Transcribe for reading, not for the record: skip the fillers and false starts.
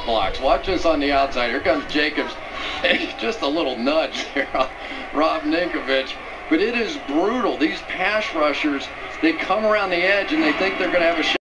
blocks. Watch this on the outside. Here comes Jacobs. Just a little nudge there on Rob Ninkovich. But it is brutal. These pass rushers, they come around the edge and they think they're going to have a shot.